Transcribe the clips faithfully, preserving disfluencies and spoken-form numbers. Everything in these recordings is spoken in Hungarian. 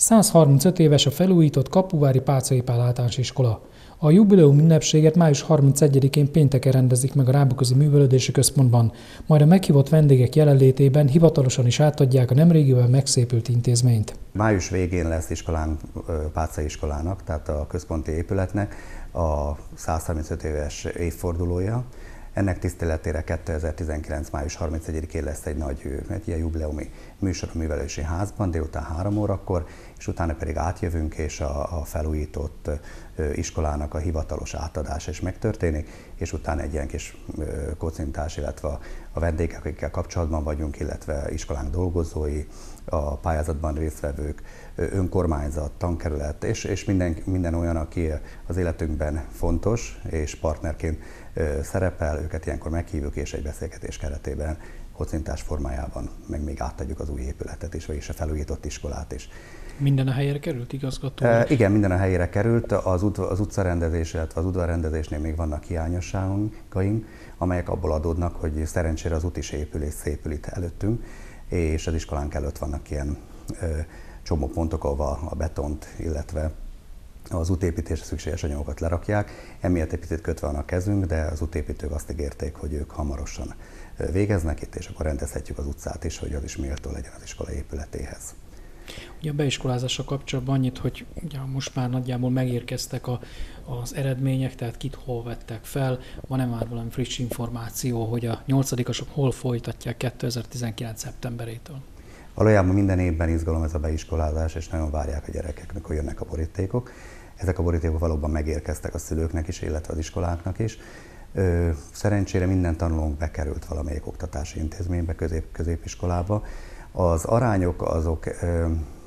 száz harmincöt éves a felújított Kapuvári Páczai Pál Általános Iskola. A jubileum ünnepséget május harmincegyedikén pénteken rendezik meg a Rábaközi Művelődési Központban, majd a meghívott vendégek jelenlétében hivatalosan is átadják a nemrégiben megszépült intézményt. Május végén lesz iskolánk, Páczai iskolának, tehát a központi épületnek a száz harmincöt éves évfordulója. Ennek tiszteletére kétezer-tizenkilenc. május harmincegyedikén lesz egy nagy egy ilyen jubileumi műsor a Művelődési Házban, délután három órakor, és utána pedig átjövünk, és a, a felújított iskolának a hivatalos átadása is megtörténik, és utána egy ilyen kis kocintás, illetve a, a vendégek, akikkel kapcsolatban vagyunk, illetve iskolánk dolgozói, a pályázatban résztvevők, önkormányzat, tankerület, és, és minden, minden olyan, aki az életünkben fontos, és partnerként szerepel, őket ilyenkor meghívjuk, és egy beszélgetés keretében kocintás formájában meg még átadjuk az új épületet is, vagyis a felújított iskolát is. Minden a helyére került, igazgató? E, igen, minden a helyére került. Az, ut- az utcarendezés, illetve az udvarrendezésnél még vannak hiányosságaink, amelyek abból adódnak, hogy szerencsére az út is épül és szépül itt előttünk, és az iskolánk előtt vannak ilyen ö, csomópontok, ahova a betont, illetve az útépítésre szükséges anyagokat lerakják. Emiatt egy picit kötve van a kezünk, de az útépítők azt ígérték, hogy ők hamarosan végeznek itt, és akkor rendezhetjük az utcát is, hogy az is méltó legyen az iskola épületéhez. Ugye a beiskolázással kapcsolatban annyit, hogy ugye most már nagyjából megérkeztek a, az eredmények, tehát kit hol vettek fel. Van-e már valami friss információ, hogy a nyolcadikosok hol folytatják kétezer-tizenkilenc. szeptemberétől? Valójában minden évben izgalom ez a beiskolázás, és nagyon várják a gyerekek, mikor jönnek a borítékok. Ezek a borítékok valóban megérkeztek a szülőknek is, illetve az iskoláknak is. Ö, szerencsére minden tanulónk bekerült valamelyik oktatási intézménybe, közép, középiskolába. Az arányok azok ö,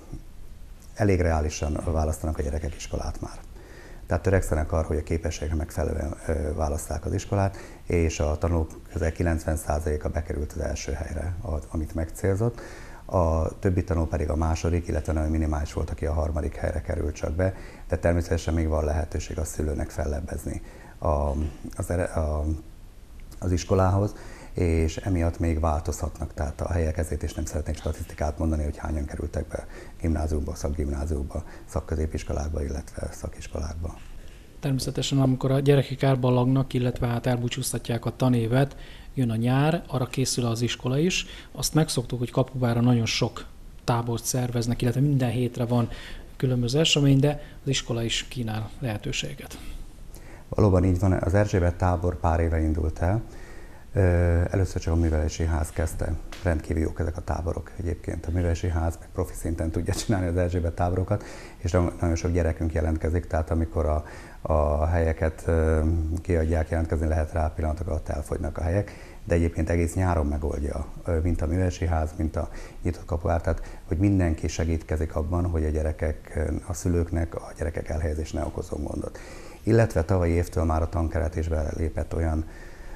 elég reálisan választanak a gyerekek iskolát már. Tehát törekszenek arra, hogy a képességre megfelelően ö, választák az iskolát, és a tanulók közel kilencven százaléka bekerült az első helyre, amit megcélzott. A többi tanuló pedig a második, illetve nagyon minimális volt, aki a harmadik helyre került csak be, de természetesen még van lehetőség a szülőnek fellebbezni a, az, a, az iskolához, és emiatt még változhatnak, tehát a helyek ezért is nem szeretnék statisztikát mondani, hogy hányan kerültek be gimnáziumba, szakgimnáziumba, szakközépiskolákba, illetve szakiskolákba. Természetesen, amikor a gyerekek elballagnak, illetve hát elbúcsúztatják a tanévet, jön a nyár, arra készül az iskola is. Azt megszoktuk, hogy Kapuvára nagyon sok tábort szerveznek, illetve minden hétre van különböző esemény, de az iskola is kínál lehetőséget. Valóban így van, az Erzsébet tábor pár éve indult el. Először csak a Művelési Ház kezdte. Rendkívül jók ezek a táborok egyébként. A Művelési Ház meg profi szinten tudja csinálni az Erzsébet táborokat, és nagyon sok gyerekünk jelentkezik, tehát amikor a, a helyeket kiadják, jelentkezni lehet rá, pillanatok alatt elfogynak a helyek, de egyébként egész nyáron megoldja, mint a Művelési Ház, mint a Nyitott Kapuvár, tehát hogy mindenki segítkezik abban, hogy a gyerekek, a szülőknek a gyerekek elhelyezés ne okozzon gondot. Illetve tavalyi évtől már a tankeretésbe lépett olyan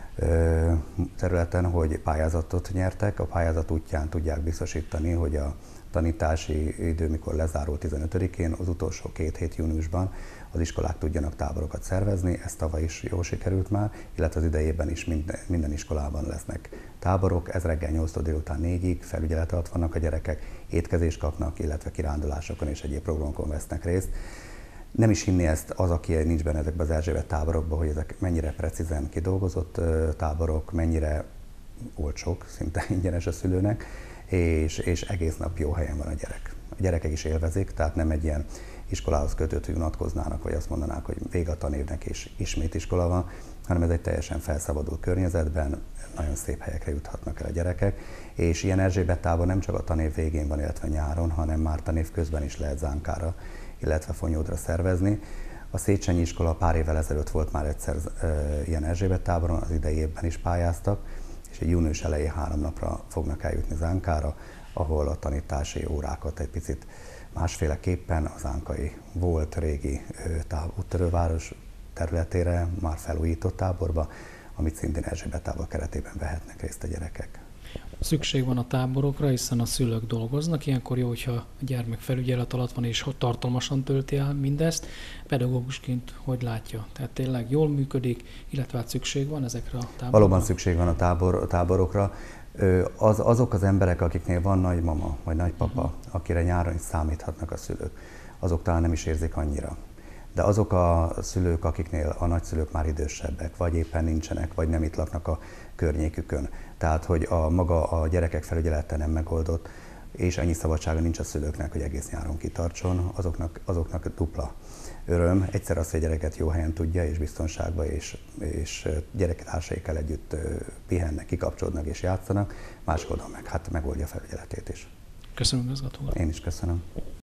területen, hogy pályázatot nyertek, a pályázat útján tudják biztosítani, hogy a tanítási idő, mikor lezárul tizenötödikén, az utolsó két hét júniusban az iskolák tudjanak táborokat szervezni, ez tavaly is jól sikerült már, illetve az idejében is minden, minden iskolában lesznek táborok, ez reggel nyolctól délután négyig, felügyelet alatt vannak a gyerekek, étkezést kapnak, illetve kirándulásokon és egyéb programokon vesznek részt. Nem is hinni ezt az, aki nincs benne ezekben az Erzsébet táborokban, hogy ezek mennyire precízen kidolgozott táborok, mennyire olcsók, szinte ingyenes a szülőnek, és, és egész nap jó helyen van a gyerek. A gyerekek is élvezik, tehát nem egy ilyen iskolához kötött, hogy unatkoznának, vagy azt mondanák, hogy vége a tanévnek és ismét iskola van, hanem ez egy teljesen felszabadult környezetben, nagyon szép helyekre juthatnak el a gyerekek, és ilyen Erzsébet tábor nem csak a tanév végén van, illetve nyáron, hanem már tanév közben is lehet Zánkára, illetve Fonyódra szervezni. A Széchenyi iskola pár évvel ezelőtt volt már egyszer e, ilyen Erzsébet táboron, az idei évben is pályáztak, és egy június elején három napra fognak eljutni Zánkára, ahol a tanítási órákat egy picit másféleképpen a zánkai volt régi táv, úttörőváros területére már felújított táborba, amit szintén Erzsébet tábor keretében vehetnek részt a gyerekek. Szükség van a táborokra, hiszen a szülők dolgoznak. Ilyenkor jó, hogyha a gyermek felügyelet alatt van, és tartalmasan tölti el mindezt. Pedagógusként hogy látja? Tehát tényleg jól működik, illetve hát szükség van ezekre a táborokra? Valóban szükség van a, tábor, a táborokra. Az, azok az emberek, akiknél van nagymama vagy nagypapa, uh-huh. akire nyáron is számíthatnak a szülők, azok talán nem is érzik annyira. De azok a szülők, akiknél a nagyszülők már idősebbek, vagy éppen nincsenek, vagy nem itt laknak a környékükön, tehát hogy a maga a gyerekek felügyelete nem megoldott, és ennyi szabadsága nincs a szülőknek, hogy egész nyáron kitartson, azoknak, azoknak dupla öröm. Egyszer azt, hogy a gyereket jó helyen tudja, és biztonságban, és, és gyerektársaikkal együtt pihennek, kikapcsolódnak és játszanak, másik oldalon meg hát megoldja a felügyeletét is. Köszönöm, igazgató úr. Én is köszönöm.